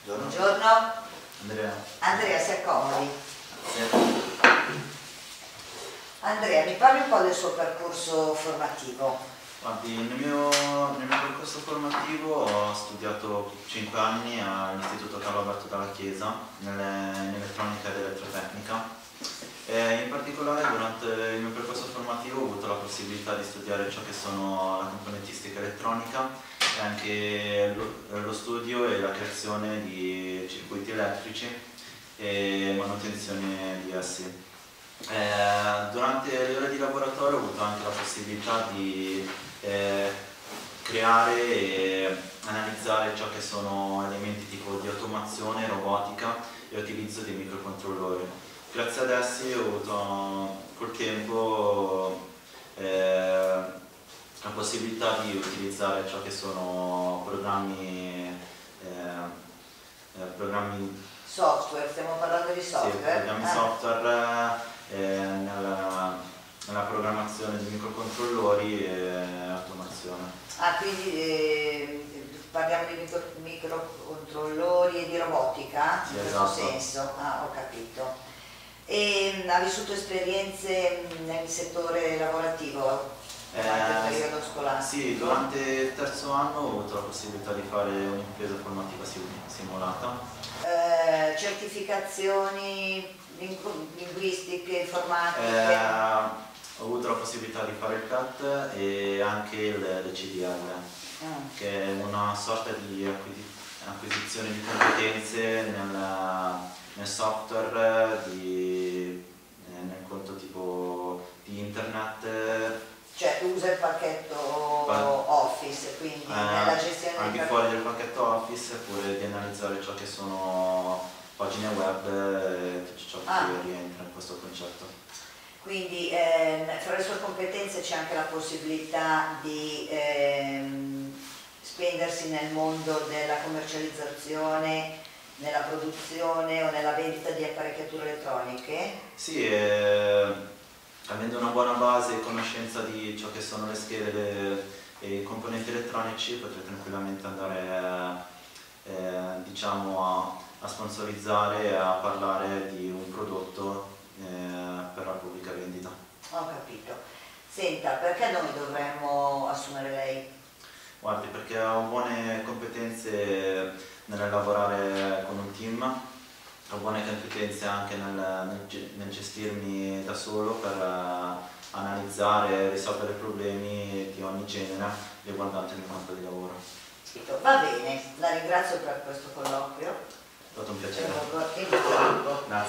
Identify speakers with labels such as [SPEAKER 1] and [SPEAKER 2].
[SPEAKER 1] Buongiorno.
[SPEAKER 2] Andrea, si accomodi.
[SPEAKER 1] Sì.
[SPEAKER 2] Andrea, mi parli un po' del suo percorso formativo?
[SPEAKER 1] Guardi, nel mio percorso formativo ho studiato 5 anni all'Istituto Carlo Alberto Dalla Chiesa in elettronica ed elettrotecnica. In particolare durante il mio percorso formativo ho avuto la possibilità di studiare ciò che sono la componentistica elettronica e anche lo studio e la creazione di circuiti elettrici e manutenzione di essi. Durante le ore di laboratorio ho avuto anche la possibilità di creare e analizzare ciò che sono elementi tipo di automazione, robotica e utilizzo dei microcontrollori. Grazie ad essi ho avuto col tempo la possibilità di utilizzare ciò che sono programmi
[SPEAKER 2] software, stiamo parlando di software?
[SPEAKER 1] Sì, programmi software nella programmazione di microcontrollori e automazione.
[SPEAKER 2] Quindi parliamo di microcontrollori e di robotica,
[SPEAKER 1] sì,
[SPEAKER 2] in questo
[SPEAKER 1] esatto.
[SPEAKER 2] senso? Ho capito. E ha vissuto esperienze nel settore lavorativo durante il periodo scolastico?
[SPEAKER 1] Sì, durante il terzo anno ho avuto la possibilità di fare un'impresa formativa simulata.
[SPEAKER 2] Certificazioni linguistiche, informatiche?
[SPEAKER 1] Ho avuto la possibilità di fare il CAT e anche il CDL, che è una sorta di acquisizione di competenze nel software, nel conto tipo di internet.
[SPEAKER 2] Cioè usa il pacchetto Office, quindi nella gestione
[SPEAKER 1] al di fuori del pacchetto Office, oppure di analizzare ciò che sono pagine web e tutto ciò che rientra in questo concetto.
[SPEAKER 2] Quindi fra le sue competenze c'è anche la possibilità di spendersi nel mondo della commercializzazione, nella produzione o nella vendita di apparecchiature elettroniche?
[SPEAKER 1] Sì, avendo una buona base e conoscenza di ciò che sono le schede e i componenti elettronici, potrei tranquillamente andare diciamo a sponsorizzare e a parlare di un prodotto per la pubblica vendita.
[SPEAKER 2] Ho capito. Senta, perché noi dovremmo assumere lei?
[SPEAKER 1] Guardi, perché ho buone competenze nel lavorare con un team, ho buone competenze anche nel gestirmi da solo per analizzare e risolvere problemi di ogni genere riguardanti il mio campo di lavoro.
[SPEAKER 2] Va bene, la ringrazio per questo colloquio.
[SPEAKER 1] È stato un piacere.
[SPEAKER 2] In bocca al lupo.
[SPEAKER 1] Grazie.